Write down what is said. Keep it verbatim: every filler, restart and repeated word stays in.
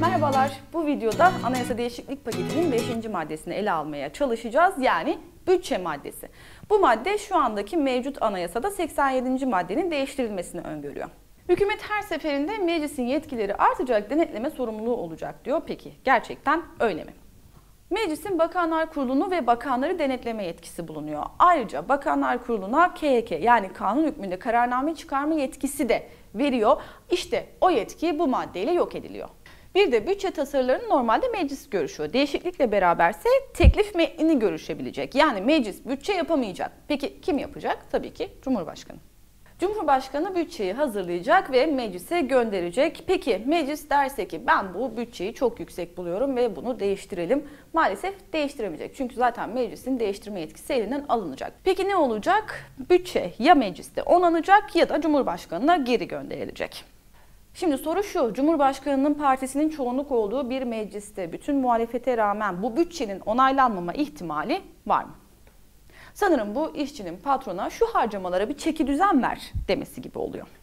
Merhabalar, bu videoda anayasa değişiklik paketinin beşinci maddesini ele almaya çalışacağız. Yani bütçe maddesi. Bu madde şu andaki mevcut anayasada seksen yedinci maddenin değiştirilmesini öngörüyor. Hükümet her seferinde meclisin yetkileri artacak, denetleme sorumluluğu olacak diyor. Peki gerçekten öyle mi? Meclisin Bakanlar Kurulu'nu ve bakanları denetleme yetkisi bulunuyor. Ayrıca Bakanlar Kurulu'na K H K yani kanun hükmünde kararname çıkarma yetkisi de veriyor. İşte o yetki bu maddeyle yok ediliyor. Bir de bütçe tasarılarını normalde meclis görüşüyor. Değişiklikle beraberse teklif metnini görüşebilecek. Yani meclis bütçe yapamayacak. Peki kim yapacak? Tabii ki Cumhurbaşkanı. Cumhurbaşkanı bütçeyi hazırlayacak ve meclise gönderecek. Peki meclis derse ki ben bu bütçeyi çok yüksek buluyorum ve bunu değiştirelim. Maalesef değiştiremeyecek. Çünkü zaten meclisin değiştirme yetkisi elinden alınacak. Peki ne olacak? Bütçe ya mecliste onanacak ya da Cumhurbaşkanı'na geri gönderilecek. Şimdi soru şu, Cumhurbaşkanı'nın partisinin çoğunluk olduğu bir mecliste bütün muhalefete rağmen bu bütçenin onaylanmama ihtimali var mı? Sanırım bu işçinin patrona şu harcamalara bir çeki düzen ver demesi gibi oluyor.